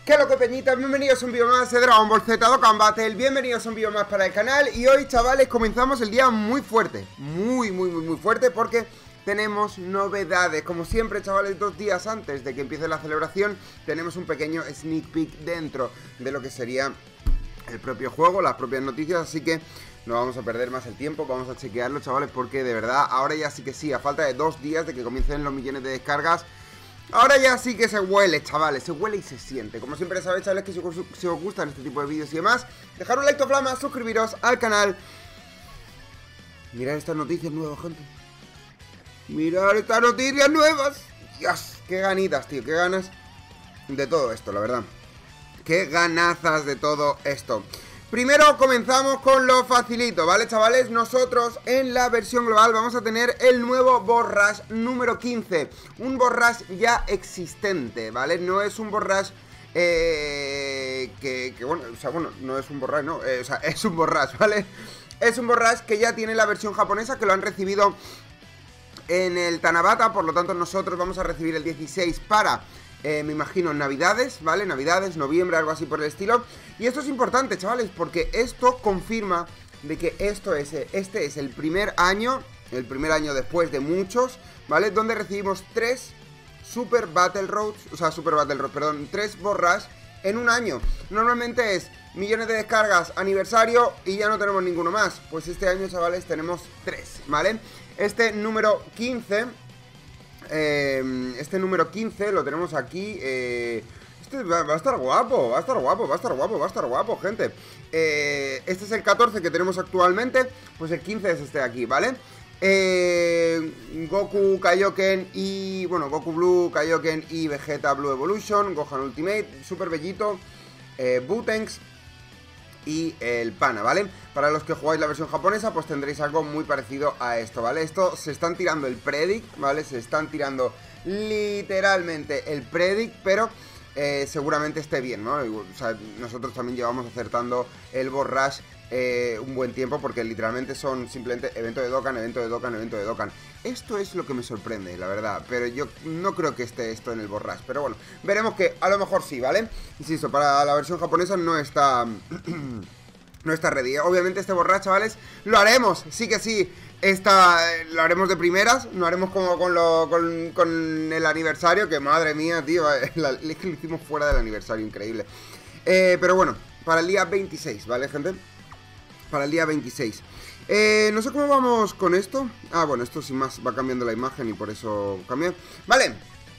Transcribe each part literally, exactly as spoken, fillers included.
¿Qué es lo que peñitas? Bienvenidos a un vídeo más de Dragon Ball Z Dokkan Battle. Bienvenidos a un vídeo más para el canal. Y hoy, chavales, comenzamos el día muy fuerte. Muy, muy, muy, muy fuerte porque tenemos novedades. Como siempre, chavales, dos días antes de que empiece la celebración tenemos un pequeño sneak peek dentro de lo que sería el propio juego, las propias noticias. Así que no vamos a perder más el tiempo, vamos a chequearlo, chavales, porque de verdad, ahora ya sí que sí, a falta de dos días de que comiencen los millones de descargas, ahora ya sí que se huele, chavales, se huele y se siente. Como siempre sabéis, chavales, que si os, si os gustan este tipo de vídeos y demás, dejar un like to flama, suscribiros al canal. Mirad estas noticias nuevas, gente. Mirad estas noticias nuevas. Dios, qué ganitas, tío, qué ganas de todo esto, la verdad. Qué ganazas de todo esto. Primero comenzamos con lo facilito, ¿vale, chavales? Nosotros en la versión global vamos a tener el nuevo Boss Rush número quince. Un Boss Rush ya existente, ¿vale? No es un Boss Rush eh, que, que, bueno, o sea, bueno, no es un Boss Rush, no, eh, o sea, es un Boss Rush, ¿vale? Es un Boss Rush que ya tiene la versión japonesa, que lo han recibido en el Tanabata, por lo tanto nosotros vamos a recibir el dieciséis para... Eh, me imagino Navidades, ¿vale? Navidades, noviembre, algo así por el estilo. Y esto es importante, chavales, porque esto confirma de que esto es, este es el primer año, el primer año después de muchos, ¿vale? Donde recibimos tres Super Battle Roads, o sea, Super Battle Roads, perdón, tres Boss Rush en un año. Normalmente es millones de descargas, aniversario y ya no tenemos ninguno más. Pues este año, chavales, tenemos tres, ¿vale? Este número quince... Eh, este número quince lo tenemos aquí. eh, Este va, va a estar guapo, va a estar guapo, va a estar guapo, va a estar guapo, gente. eh, Este es el catorce que tenemos actualmente. Pues el quince es este de aquí, ¿vale? Eh, Goku, Kaioken y... Bueno, Goku Blue, Kaioken y Vegeta Blue Evolution, Gohan Ultimate, Super Bellito, eh, Butenks y el Pana, ¿vale? Para los que jugáis la versión japonesa, pues tendréis algo muy parecido a esto, ¿vale? Esto se están tirando el Predict, ¿vale? Se están tirando literalmente el Predict, pero eh, seguramente esté bien, ¿no? O sea, nosotros también llevamos acertando el Boss Rush eh, un buen tiempo, porque literalmente son simplemente evento de Dokkan, evento de Dokkan, evento de Dokkan. Esto es lo que me sorprende, la verdad, pero yo no creo que esté esto en el Boss Rush, pero bueno, veremos que a lo mejor sí, ¿vale? Insisto, para la versión japonesa no está... no está ready. Obviamente este Boss Rush, chavales, lo haremos, sí que sí. Esta, lo haremos de primeras. No haremos como con, lo, con, con el aniversario, que madre mía, tío, la, es que lo hicimos fuera del aniversario, increíble. eh, Pero bueno, para el día veintiséis, ¿vale, gente? Para el día veintiséis. eh, No sé cómo vamos con esto. Ah, bueno, esto sin más va cambiando la imagen y por eso cambié. Vale.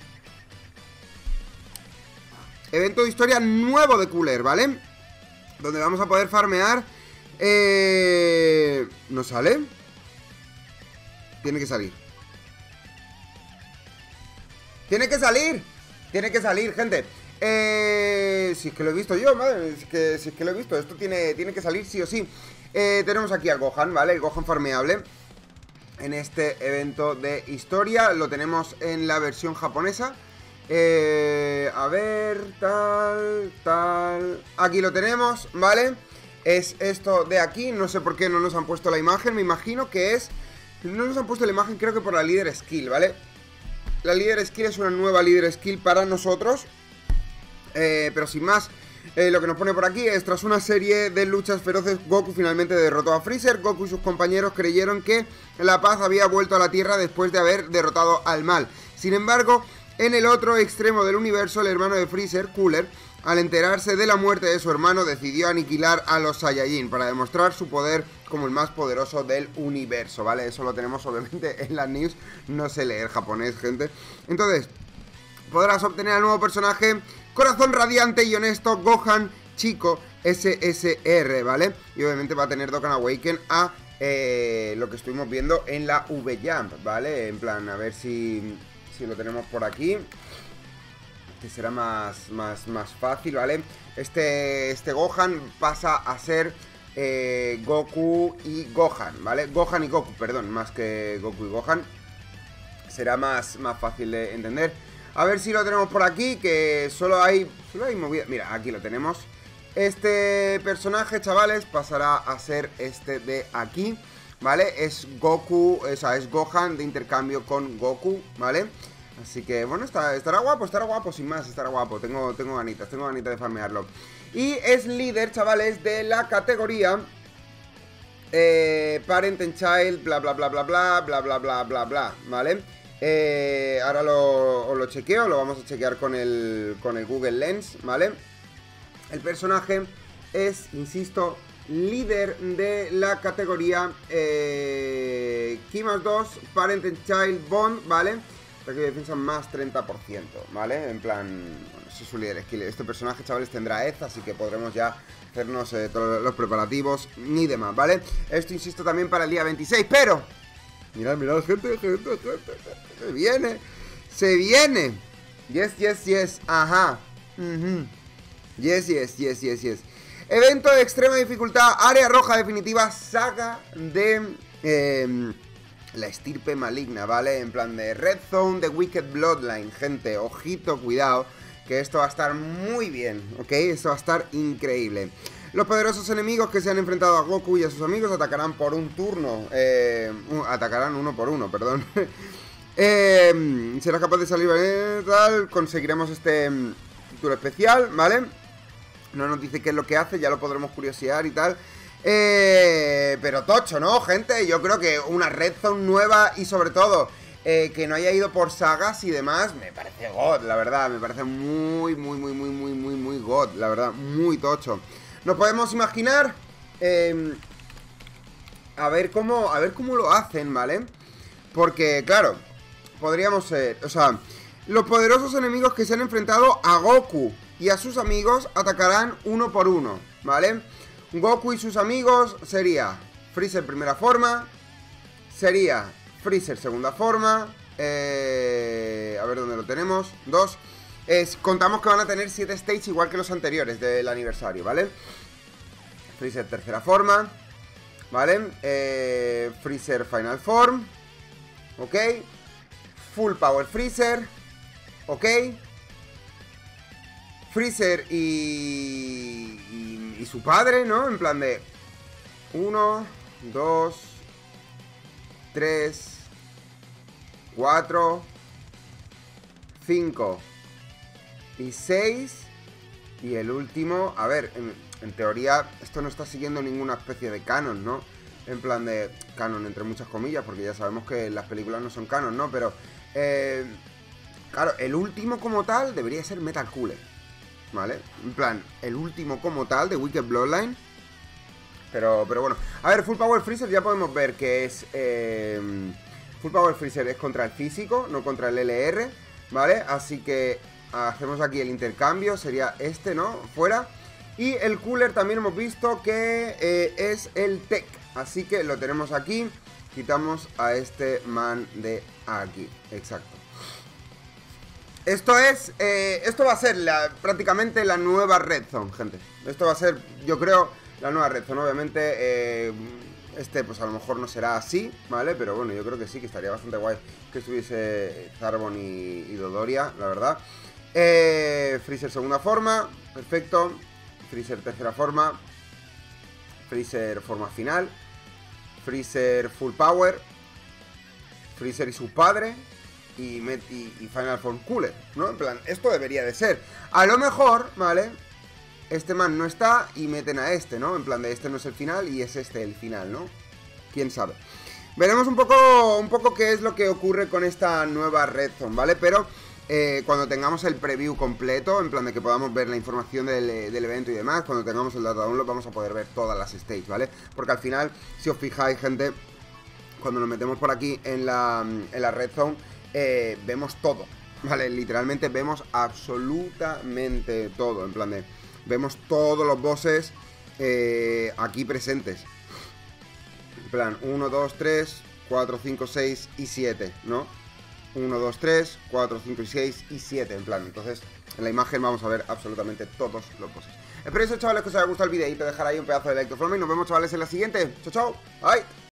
Evento de historia nuevo de Cooler, ¿vale? Donde vamos a poder farmear. Eh... ¿No sale? Tiene que salir. Tiene que salir. Tiene que salir, gente. Eh... Si es que lo he visto yo, madre. Si es que, si es que lo he visto. Esto tiene, tiene que salir sí o sí. eh, Tenemos aquí al Gohan, ¿vale? El Gohan farmeable en este evento de historia. Lo tenemos en la versión japonesa. Eh, a ver, tal, tal. Aquí lo tenemos, ¿vale? Es esto de aquí, no sé por qué no nos han puesto la imagen. Me imagino que es... No nos han puesto la imagen, creo que por la líder skill, ¿vale? La líder skill es una nueva líder skill para nosotros. eh, Pero sin más, eh, lo que nos pone por aquí es: tras una serie de luchas feroces, Goku finalmente derrotó a Freezer. Goku y sus compañeros creyeron que la paz había vuelto a la Tierra después de haber derrotado al mal. Sin embargo, en el otro extremo del universo, el hermano de Freezer, Cooler, al enterarse de la muerte de su hermano, decidió aniquilar a los Saiyajin para demostrar su poder como el más poderoso del universo, ¿vale? Eso lo tenemos obviamente en las news. No sé leer japonés, gente. Entonces, podrás obtener al nuevo personaje corazón radiante y honesto Gohan Chico S S R, ¿vale? Y obviamente va a tener Dokkan Awaken a eh, lo que estuvimos viendo en la V-Jump, ¿vale? En plan, a ver si... Si lo tenemos por aquí, que será más, más, más fácil, ¿vale? Este, este Gohan pasa a ser eh, Goku y Gohan, ¿vale? Gohan y Goku, perdón, más que Goku y Gohan. Será más, más fácil de entender. A ver si lo tenemos por aquí, que solo hay, solo hay movida. Mira, aquí lo tenemos. Este personaje, chavales, pasará a ser este de aquí, ¿vale? Es Goku, o sea, es Gohan de intercambio con Goku, ¿vale? Así que, bueno, está, estará guapo, estará guapo, sin más, estará guapo. Tengo, tengo ganitas, tengo ganitas de farmearlo. Y es líder, chavales, de la categoría eh, Parent and Child, bla, bla, bla, bla, bla, bla, bla, bla, bla, bla, ¿vale? Eh, ahora lo, os lo chequeo, lo vamos a chequear con el, con el Google Lens, ¿vale? El personaje es, insisto, líder de la categoría eh, Key más dos, Parent and Child Bond, ¿vale? Ataque de defensa más treinta por ciento, ¿vale? En plan, bueno, ese es su líder skill. Este personaje, chavales, tendrá E Z, así que podremos ya hacernos eh, todos los preparativos ni demás, ¿vale? Esto, insisto, también para el día veintiséis, pero... Mirad, mirad, gente, gente, gente, se viene, se viene. Yes, yes, yes, ajá. Uh-huh. Yes, yes, yes, yes, yes. Evento de extrema dificultad, área roja definitiva, saga de... Eh, la estirpe maligna, ¿vale? En plan de Red Zone de Wicked Bloodline. Gente, ojito, cuidado, que esto va a estar muy bien, ¿ok? Esto va a estar increíble. Los poderosos enemigos que se han enfrentado a Goku y a sus amigos atacarán por un turno. Eh, uh, atacarán uno por uno, perdón. eh, será capaz de salir, ¿vale? Tal, conseguiremos este um, título especial, ¿vale? No nos dice qué es lo que hace, ya lo podremos curiosear y tal. Eh, pero tocho, ¿no, gente? Yo creo que una Red Zone nueva y sobre todo eh, que no haya ido por sagas y demás, me parece God, la verdad. Me parece muy, muy, muy, muy, muy, muy, muy God, la verdad, muy tocho. Nos podemos imaginar eh, a ver cómo, a ver cómo lo hacen, ¿vale? Porque, claro, podríamos ser, o sea, los poderosos enemigos que se han enfrentado a Goku y a sus amigos atacarán uno por uno, ¿vale? Goku y sus amigos sería Freezer primera forma, sería Freezer segunda forma, eh, a ver dónde lo tenemos, dos, es, contamos que van a tener siete stages igual que los anteriores del aniversario, ¿vale? Freezer tercera forma, ¿vale? Eh, Freezer final form, ok, Full Power Freezer, ok, Freezer y, y, y su padre, ¿no? En plan de uno, dos, tres, cuatro, cinco y seis. Y el último, a ver, en, en teoría esto no está siguiendo ninguna especie de canon, ¿no? En plan de canon entre muchas comillas, porque ya sabemos que las películas no son canon, ¿no? Pero, eh, claro, el último como tal debería ser Metal Cooler, ¿vale? En plan, el último como tal de Wicked Bloodline. Pero, pero bueno. A ver, Full Power Freezer ya podemos ver que es... Eh, Full Power Freezer es contra el físico, no contra el L R, ¿vale? Así que hacemos aquí el intercambio, sería este, ¿no? Fuera. Y el Cooler también hemos visto que eh, es el Tech. Así que lo tenemos aquí. Quitamos a este man de aquí. Exacto. Esto es, eh, esto va a ser la, prácticamente la nueva Red Zone, gente. Esto va a ser, yo creo, la nueva Red Zone. Obviamente, eh, este pues a lo mejor no será así, ¿vale? Pero bueno, yo creo que sí, que estaría bastante guay que estuviese Zarbon y, y Dodoria, la verdad. Eh, Freezer segunda forma, perfecto. Freezer tercera forma. Freezer forma final. Freezer full power. Freezer y su padre. Y, met, y, y Final Form Cooler, ¿no? En plan, esto debería de ser. A lo mejor, ¿vale? Este man no está y meten a este, ¿no? En plan de este no es el final y es este el final, ¿no? Quién sabe. Veremos un poco, un poco qué es lo que ocurre con esta nueva Red Zone, ¿vale? Pero eh, cuando tengamos el preview completo, en plan de que podamos ver la información del, del evento y demás, cuando tengamos el data download vamos a poder ver todas las stages, ¿vale? Porque al final, si os fijáis, gente, cuando nos metemos por aquí en la, en la Red Zone, Eh, vemos todo, ¿vale? Literalmente vemos absolutamente todo. En plan de, vemos todos los bosses eh, aquí presentes. En plan, uno, dos, tres, cuatro, cinco, seis y siete, ¿no? uno, dos, tres, cuatro, cinco y seis y siete, en plan. Entonces, en la imagen vamos a ver absolutamente todos los bosses. Espero eso, chavales, que os haya gustado el videito, dejar ahí un pedazo de like de forma y nos vemos, chavales, en la siguiente. Chao, chao. Bye.